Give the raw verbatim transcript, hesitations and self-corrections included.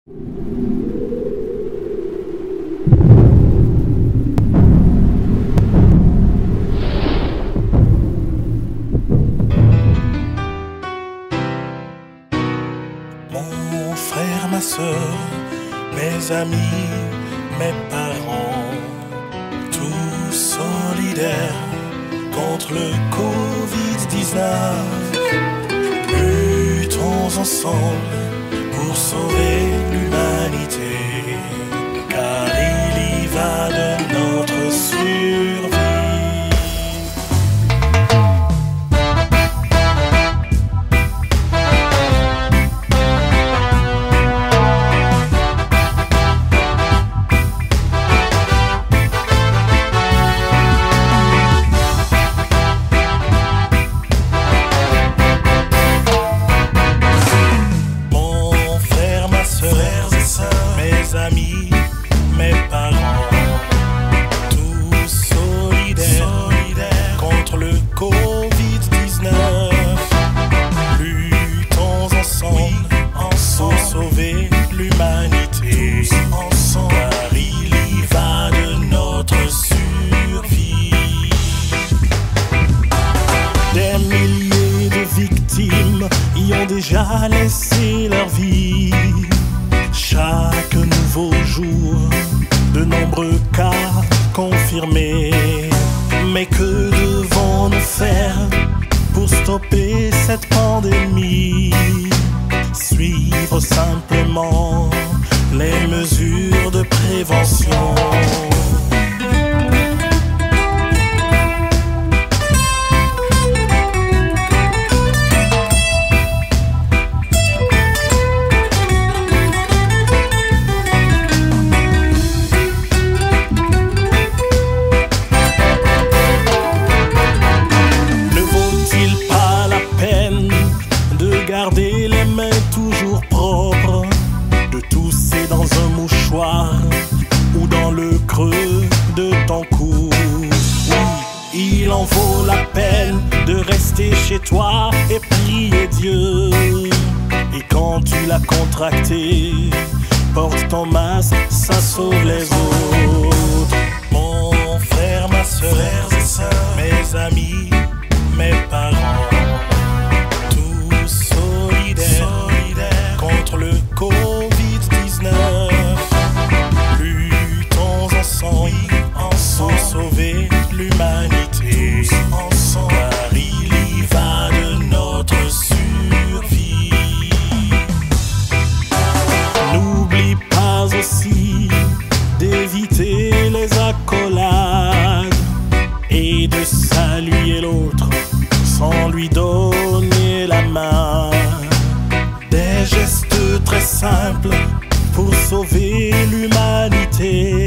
Mon frère, ma soeur, mes amis, mes parents, tous solidaires contre le covid dix-neuf. Luttons ensemble pour sauver l'humanité, car il y va de notre survie. Mes parents, tous solidaires, solidaires contre le covid dix-neuf. Luttons ensemble, oui, ensemble pour sauver l'humanité, ensemble, car il y va de notre survie. Des milliers de victimes y ont déjà laissé leur vie. Chaque nouveau jour, de nombreux cas confirmés. Mais que devons-nous faire pour stopper cette pandémie? Suivre simplement les mesures de prévention. Garder les mains toujours propres, de tousser dans un mouchoir ou dans le creux de ton cou. Oui, il en vaut la peine de rester chez toi et prier Dieu. Et quand tu l'as contracté, porte ton masque, ça sauve les autres. Mon frère, ma soeur, frères et sœurs, mes amis, mes parents, contre le covid dix-neuf. Luttons ensemble, oui, ensemble pour sauver l'humanité, ensemble, car il y va de notre survie. N'oublie pas aussi d'éviter les accolades et de saluer l'autre sans lui donner la main. Des gestes très simples pour sauver l'humanité.